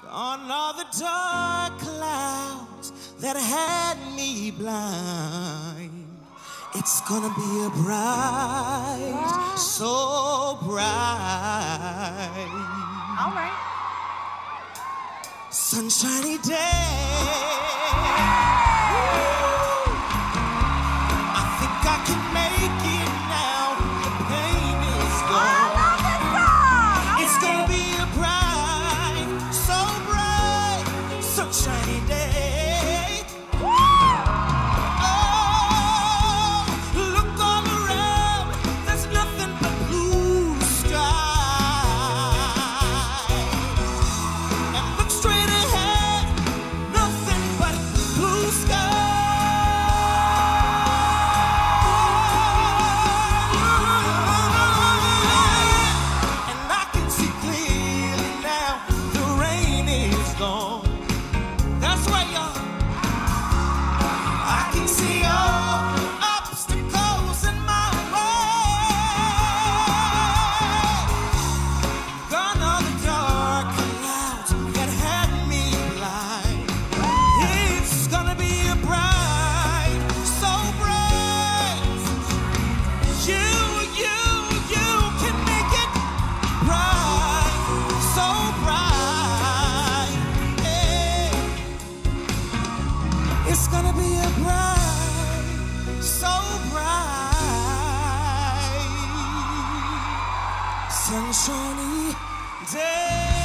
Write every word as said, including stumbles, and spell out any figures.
On all the dark clouds that had me blind, it's gonna be a bright, so bright, all right, sunshiny day. I think I can make it now. The pain is gone. I love this song. All it's right. gonna be a bright, so bright, sunshiny day. It's gonna be a bright, so bright, sunshiny day.